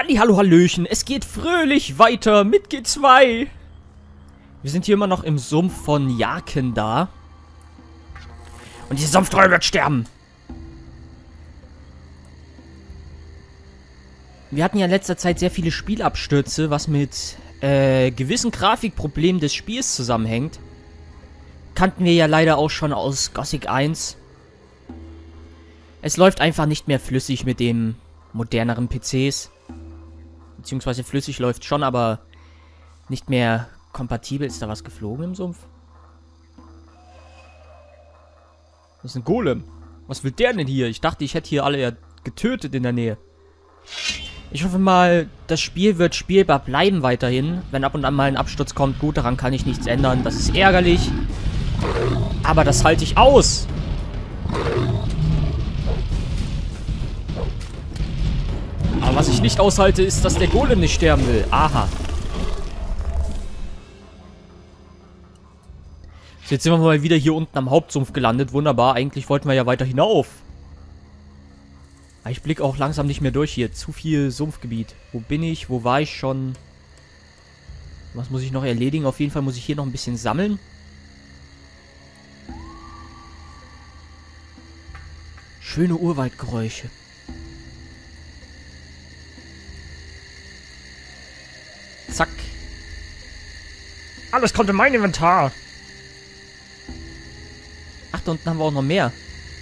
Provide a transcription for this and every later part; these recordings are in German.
Hallihallo, Hallöchen, es geht fröhlich weiter mit G2. Wir sind hier immer noch im Sumpf von Jharkendar. Und dieser Sumpftroll wird sterben. Wir hatten ja in letzter Zeit sehr viele Spielabstürze, was mit gewissen Grafikproblemen des Spiels zusammenhängt. Kannten wir ja leider auch schon aus Gothic 1. Es läuft einfach nicht mehr flüssig mit den moderneren PCs. Beziehungsweise flüssig läuft schon, aber nicht mehr kompatibel. Ist da was geflogen im Sumpf? Das ist ein Golem. Was will der denn hier? Ich dachte, ich hätte hier alle ja getötet in der Nähe. Ich hoffe mal, das Spiel wird spielbar bleiben weiterhin. Wenn ab und an mal ein Absturz kommt, gut, daran kann ich nichts ändern. Das ist ärgerlich. Aber das halte ich aus. Aber was ich nicht aushalte, ist, dass der Golem nicht sterben will. Aha. So, jetzt sind wir mal wieder hier unten am Hauptsumpf gelandet. Wunderbar. Eigentlich wollten wir ja weiter hinauf. Aber ich blicke auch langsam nicht mehr durch hier. Zu viel Sumpfgebiet. Wo bin ich? Wo war ich schon? Was muss ich noch erledigen? Auf jeden Fall muss ich hier noch ein bisschen sammeln. Schöne Urwaldgeräusche. Zack. Alles kommt in mein Inventar. Ach, da unten haben wir auch noch mehr.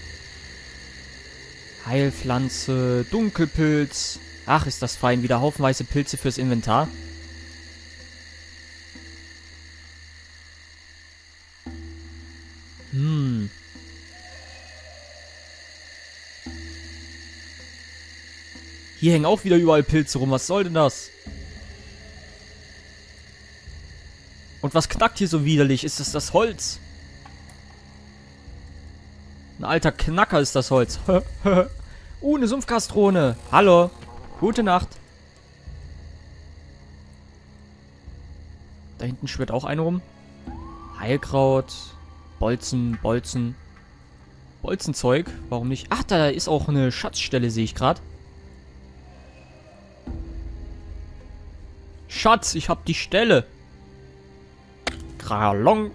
Heilpflanze, Dunkelpilz. Ach, ist das fein. Wieder haufenweise Pilze fürs Inventar. Hier hängen auch wieder überall Pilze rum. Was soll denn das? Und was knackt hier so widerlich? Ist das das Holz? Ein alter Knacker ist das Holz. Eine Sumpfgastrone. Hallo. Gute Nacht. Da hinten schwirrt auch eine rum. Heilkraut. Bolzen. Bolzenzeug. Warum nicht? Ach, da ist auch eine Schatzstelle, sehe ich gerade. Schatz, ich hab die Stelle. Kralong.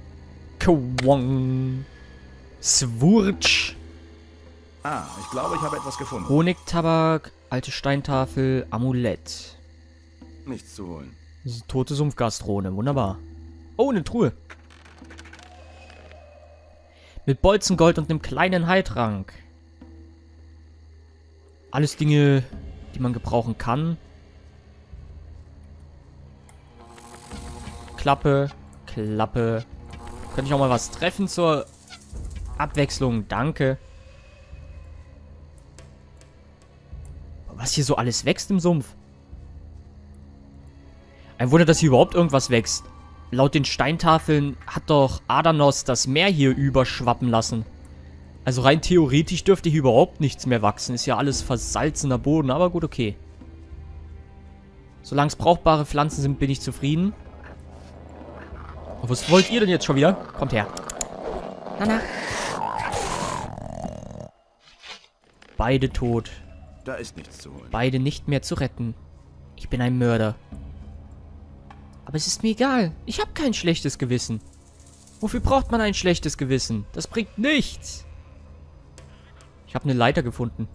Kwong. Swurtsch. Ah, ich glaube, ich habe etwas gefunden. Honigtabak, alte Steintafel, Amulett. Nichts zu holen. Das ist tote Sumpfgastrone, wunderbar. Oh, eine Truhe. Mit Bolzengold und einem kleinen Heiltrank. Alles Dinge, die man gebrauchen kann. Klappe. Könnte ich auch mal was treffen zur Abwechslung? Danke. Was hier so alles wächst im Sumpf. Ein Wunder, dass hier überhaupt irgendwas wächst. Laut den Steintafeln hat doch Adanos das Meer hier überschwappen lassen. Also rein theoretisch dürfte hier überhaupt nichts mehr wachsen. Ist ja alles versalzener Boden, aber gut, okay. Solange es brauchbare Pflanzen sind, bin ich zufrieden. Oh, was wollt ihr denn jetzt schon wieder? Kommt her. Nana. Beide tot. Da ist nichts zu holen. Beide nicht mehr zu retten. Ich bin ein Mörder. Aber es ist mir egal. Ich habe kein schlechtes Gewissen. Wofür braucht man ein schlechtes Gewissen? Das bringt nichts. Ich habe eine Leiter gefunden.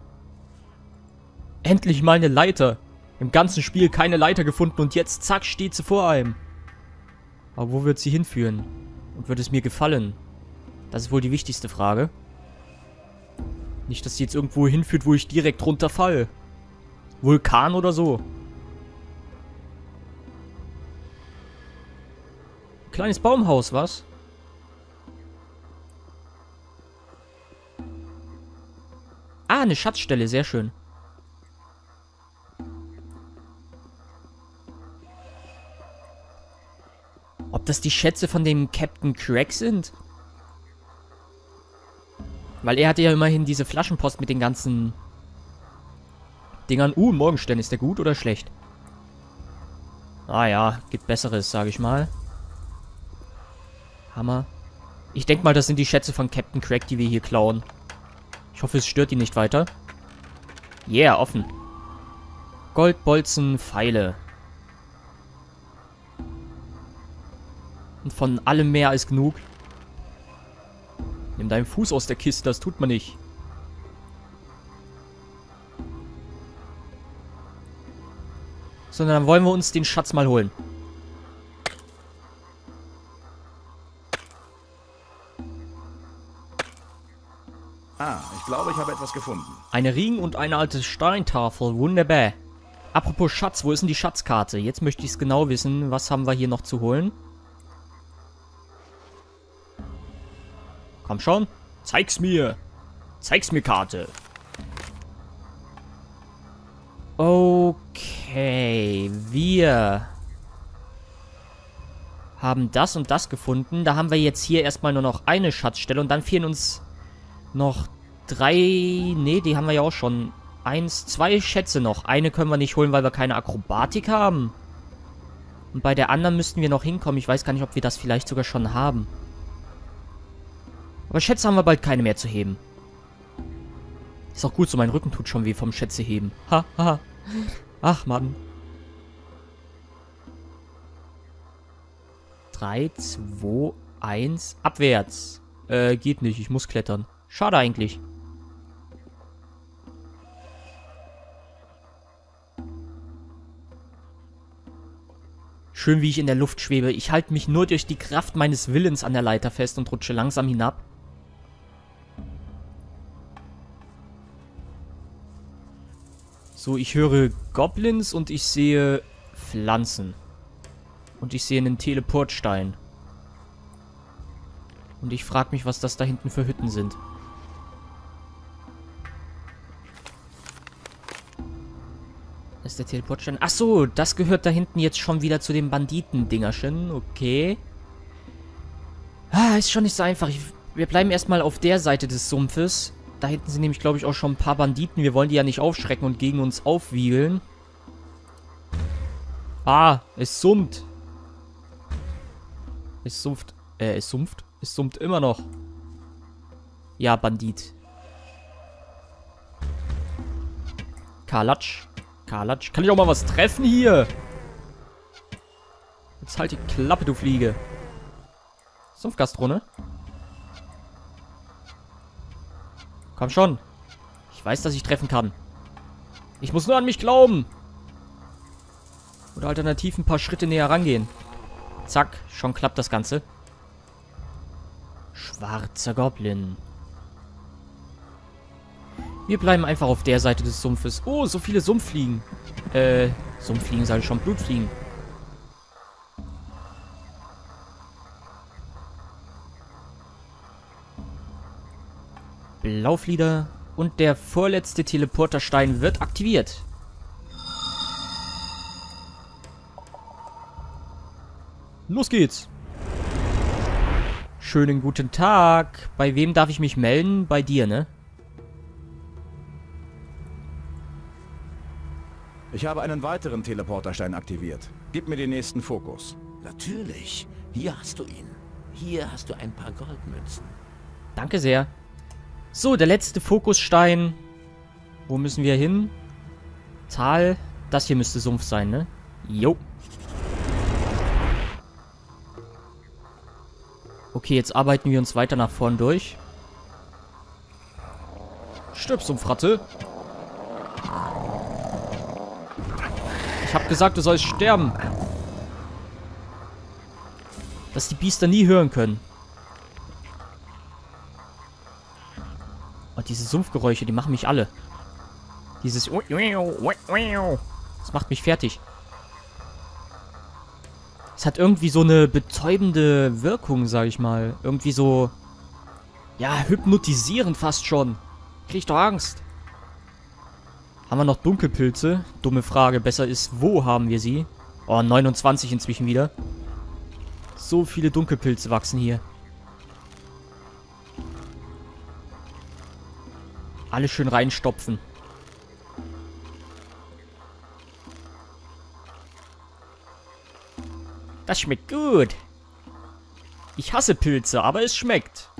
Endlich mal eine Leiter. Im ganzen Spiel keine Leiter gefunden und jetzt zack steht sie vor einem. Aber wo wird sie hinführen? Und wird es mir gefallen? Das ist wohl die wichtigste Frage. Nicht, dass sie jetzt irgendwo hinführt, wo ich direkt runterfall. Vulkan oder so. Kleines Baumhaus, was? Ah, eine Schatzstelle, sehr schön. Ob das die Schätze von dem Captain Craig sind? Weil er hatte ja immerhin diese Flaschenpost mit den ganzen Dingern. Morgenstern, ist der gut oder schlecht? Ah ja, gibt Besseres, sage ich mal. Hammer. Ich denke mal, das sind die Schätze von Captain Craig, die wir hier klauen. Ich hoffe, es stört ihn nicht weiter. Yeah, offen. Goldbolzen, Pfeile. Und von allem mehr als genug. Nimm deinen Fuß aus der Kiste, das tut man nicht. Sondern dann wollen wir uns den Schatz mal holen. Ah, ich glaube, ich habe etwas gefunden. Eine Ring und eine alte Steintafel, wunderbar. Apropos Schatz, wo ist denn die Schatzkarte? Jetzt möchte ich es genau wissen. Was haben wir hier noch zu holen? Komm schon. Zeig's mir. Zeig's mir, Karte. Okay, wir haben das und das gefunden. Da haben wir jetzt hier erstmal nur noch eine Schatzstelle und dann fehlen uns noch 3... Ne, die haben wir ja auch schon. 1, 2 Schätze noch. Eine können wir nicht holen, weil wir keine Akrobatik haben. Und bei der anderen müssten wir noch hinkommen. Ich weiß gar nicht, ob wir das vielleicht sogar schon haben. Aber Schätze haben wir bald keine mehr zu heben. Ist auch gut so, mein Rücken tut schon weh vom Schätze heben. Ha, ha, ha. Ach, Mann. 3, 2, 1, abwärts. Geht nicht, ich muss klettern. Schade eigentlich. Schön, wie ich in der Luft schwebe. Ich halte mich nur durch die Kraft meines Willens an der Leiter fest und rutsche langsam hinab. So, ich höre Goblins und ich sehe Pflanzen. Und ich sehe einen Teleportstein. Und ich frage mich, was das da hinten für Hütten sind. Das ist der Teleportstein. Ach so, das gehört da hinten jetzt schon wieder zu den Banditen-Dingerchen. Okay. Ah, ist schon nicht so einfach. Wir bleiben erstmal auf der Seite des Sumpfes. Da hinten sind nämlich, glaube ich, auch schon ein paar Banditen. Wir wollen die ja nicht aufschrecken und gegen uns aufwiegeln. Ah, es summt. Es sumpft. Es sumpft? Es summt immer noch. Ja, Bandit. Karlatsch. Karlatsch. Kann ich auch mal was treffen hier? Jetzt halt die Klappe, du Fliege. Sumpfgastrone. Komm schon. Ich weiß, dass ich treffen kann. Ich muss nur an mich glauben. Oder alternativ ein paar Schritte näher rangehen. Zack, schon klappt das Ganze. Schwarzer Goblin. Wir bleiben einfach auf der Seite des Sumpfes. Oh, so viele Sumpffliegen. Sumpffliegen sage ich schon, Blutfliegen. Lauflieder. Und der vorletzte Teleporterstein wird aktiviert. Los geht's. Schönen guten Tag. Bei wem darf ich mich melden? Bei dir, ne? Ich habe einen weiteren Teleporterstein aktiviert. Gib mir den nächsten Fokus. Natürlich. Hier hast du ihn. Hier hast du ein paar Goldmünzen. Danke sehr. So, der letzte Fokusstein. Wo müssen wir hin? Tal. Das hier müsste Sumpf sein, ne? Jo. Okay, jetzt arbeiten wir uns weiter nach vorn durch. Stirb, Sumpfratte. Ich hab gesagt, du sollst sterben. Dass die Biester nie hören können. Oh, diese Sumpfgeräusche, die machen mich alle. Dieses... Das macht mich fertig. Es hat irgendwie so eine betäubende Wirkung, sag ich mal. Irgendwie so... Ja, hypnotisierend fast schon. Krieg ich doch Angst. Haben wir noch Dunkelpilze? Dumme Frage. Besser ist, wo haben wir sie? Oh, 29 inzwischen wieder. So viele Dunkelpilze wachsen hier. Alle schön reinstopfen. Das schmeckt gut. Ich hasse Pilze, aber es schmeckt.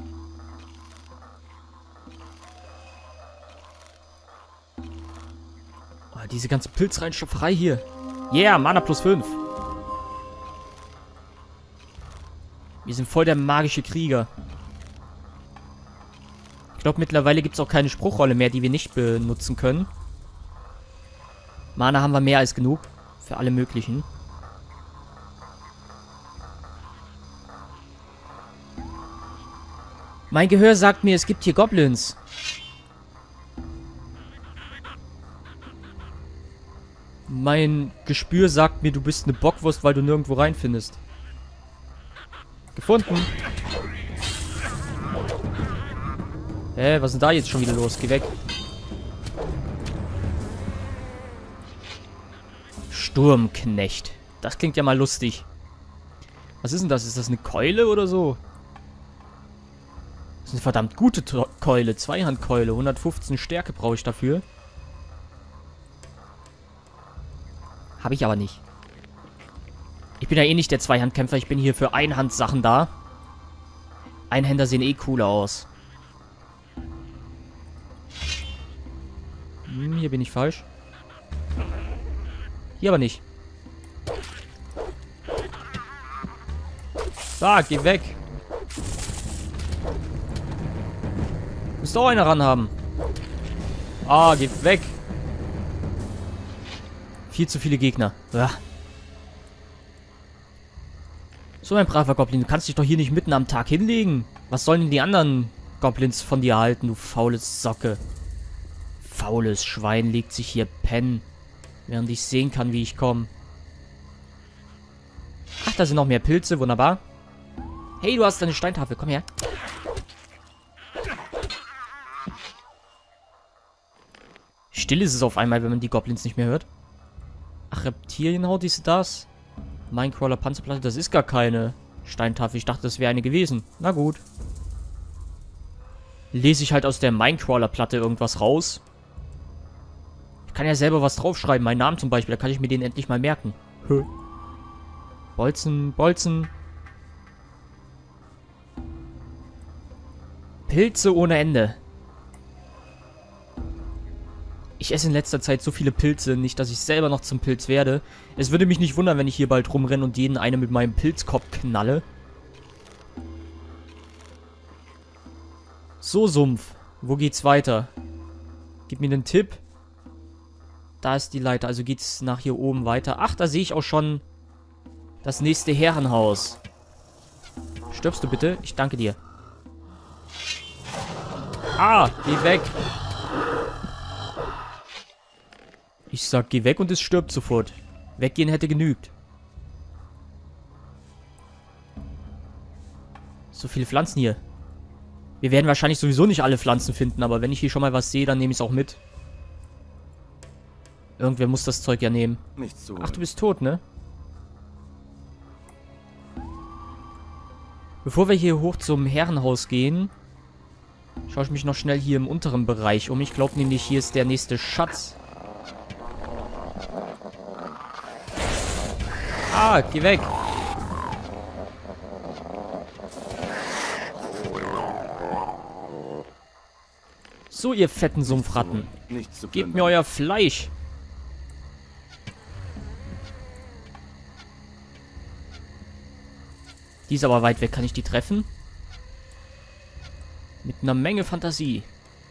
Oh, Diese ganze Pilzreinstopferei hier. Yeah, Mana plus 5. Wir sind voll der magische Krieger. Ich glaube, mittlerweile gibt es auch keine Spruchrolle mehr, die wir nicht benutzen können. Mana haben wir mehr als genug. Für alle möglichen. Mein Gehör sagt mir, es gibt hier Goblins. Mein Gespür sagt mir, du bist eine Bockwurst, weil du nirgendwo reinfindest. Gefunden. Hä, was ist denn da jetzt schon wieder los? Geh weg. Sturmknecht. Das klingt ja mal lustig. Was ist denn das? Ist das eine Keule oder so? Das ist eine verdammt gute Keule. Zweihandkeule. 115 Stärke brauche ich dafür. Habe ich aber nicht. Ich bin ja eh nicht der Zweihandkämpfer. Ich bin hier für Einhandsachen da. Einhänder sehen eh cooler aus. Hier bin ich falsch. Hier aber nicht. Ah, geh weg. Muss doch einer ran haben. Ah, geh weg. Viel zu viele Gegner. Ah. So, ein braver Goblin, du kannst dich doch hier nicht mitten am Tag hinlegen. Was sollen denn die anderen Goblins von dir halten, du faules Socke? Faules Schwein legt sich hier pennen, während ich sehen kann, wie ich komme. Ach, da sind noch mehr Pilze, wunderbar. Hey, du hast deine Steintafel, komm her. Still ist es auf einmal, wenn man die Goblins nicht mehr hört. Ach, Reptilienhaut, ist das? Minecrawler Panzerplatte, das ist gar keine Steintafel. Ich dachte, das wäre eine gewesen. Na gut. Lese ich halt aus der Minecrawler-Platte irgendwas raus. Ich kann ja selber was draufschreiben. Meinen Namen zum Beispiel. Da kann ich mir den endlich mal merken. Bolzen, Bolzen. Pilze ohne Ende. Ich esse in letzter Zeit so viele Pilze, nicht, dass ich selber noch zum Pilz werde. Es würde mich nicht wundern, wenn ich hier bald rumrenne und jeden eine mit meinem Pilzkopf knalle. So, Sumpf. Wo geht's weiter? Gib mir einen Tipp. Da ist die Leiter, also geht's nach hier oben weiter. Ach, da sehe ich auch schon das nächste Herrenhaus. Stirbst du bitte? Ich danke dir. Ah, geh weg. Ich sag, geh weg und es stirbt sofort. Weggehen hätte genügt. So viele Pflanzen hier. Wir werden wahrscheinlich sowieso nicht alle Pflanzen finden, aber wenn ich hier schon mal was sehe, dann nehme ich es auch mit. Irgendwer muss das Zeug ja nehmen. Ach, du bist tot, ne? Bevor wir hier hoch zum Herrenhaus gehen, schaue ich mich noch schnell hier im unteren Bereich um. Ich glaube nämlich, hier ist der nächste Schatz. Ah, geh weg. So, ihr fetten Sumpfratten. Gebt mir euer Fleisch. Die ist aber weit weg. Kann ich die treffen? Mit einer Menge Fantasie.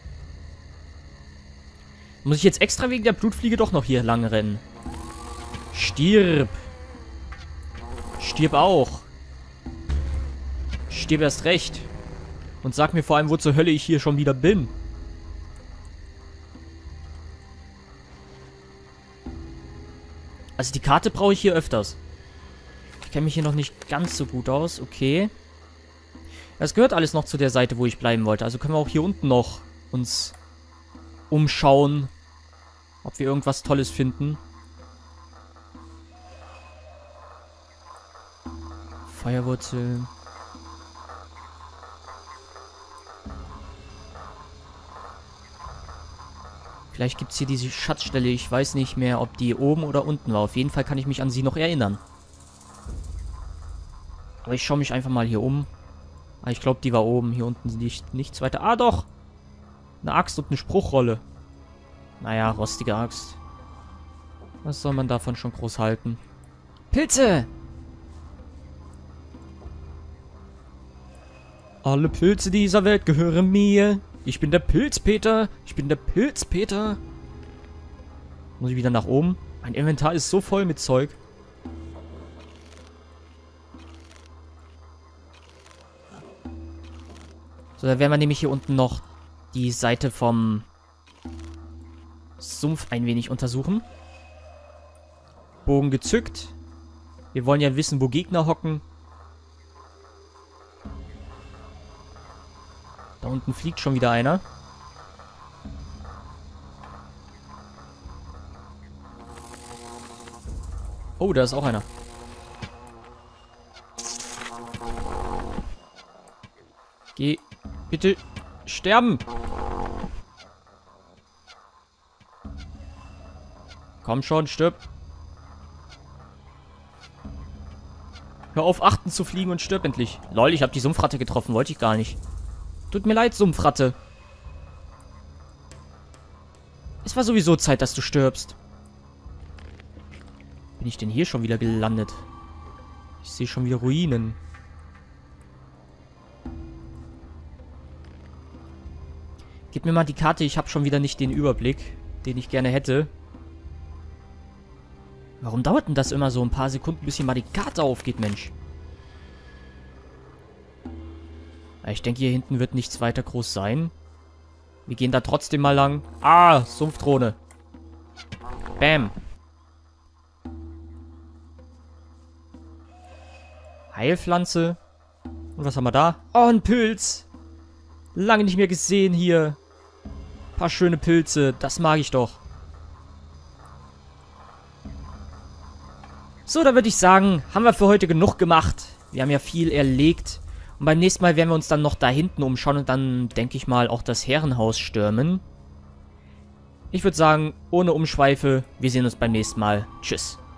Muss ich jetzt extra wegen der Blutfliege doch noch hier lang rennen? Stirb. Stirb auch. Stirb erst recht. Und sag mir vor allem, wo zur Hölle ich hier schon wieder bin. Also die Karte brauche ich hier öfters. Ich kenne mich hier noch nicht ganz so gut aus. Okay. Das gehört alles noch zu der Seite, wo ich bleiben wollte. Also können wir auch hier unten noch uns umschauen, ob wir irgendwas Tolles finden. Feuerwurzel. Vielleicht gibt es hier diese Schatzstelle. Ich weiß nicht mehr, ob die oben oder unten war. Auf jeden Fall kann ich mich an sie noch erinnern. Aber ich schaue mich einfach mal hier um. Ah, ich glaube, die war oben. Hier unten liegt nichts weiter. Ah, doch! Eine Axt und eine Spruchrolle. Naja, rostige Axt. Was soll man davon schon groß halten? Pilze! Alle Pilze dieser Welt gehören mir. Ich bin der Pilzpeter. Ich bin der Pilzpeter. Muss ich wieder nach oben? Mein Inventar ist so voll mit Zeug. So, da werden wir nämlich hier unten noch die Seite vom Sumpf ein wenig untersuchen. Bogen gezückt. Wir wollen ja wissen, wo Gegner hocken. Da unten fliegt schon wieder einer. Oh, da ist auch einer. Geh bitte sterben. Komm schon, stirb. Hör auf, achten zu fliegen und stirb endlich. Lol, ich habe die Sumpfratte getroffen, wollte ich gar nicht. Tut mir leid, Sumpfratte. Es war sowieso Zeit, dass du stirbst. Bin ich denn hier schon wieder gelandet? Ich sehe schon wieder Ruinen. Gib mir mal die Karte, ich habe schon wieder nicht den Überblick, den ich gerne hätte. Warum dauert denn das immer so ein paar Sekunden, bis hier mal die Karte aufgeht, Mensch? Ich denke, hier hinten wird nichts weiter groß sein. Wir gehen da trotzdem mal lang. Ah, Sumpfdrohne. Bam. Heilpflanze. Und was haben wir da? Oh, ein Pilz. Lange nicht mehr gesehen hier. Ein paar schöne Pilze. Das mag ich doch. So, da würde ich sagen, haben wir für heute genug gemacht. Wir haben ja viel erlegt. Und beim nächsten Mal werden wir uns dann noch da hinten umschauen und dann, denke ich mal, auch das Herrenhaus stürmen. Ich würde sagen, ohne Umschweife, wir sehen uns beim nächsten Mal. Tschüss.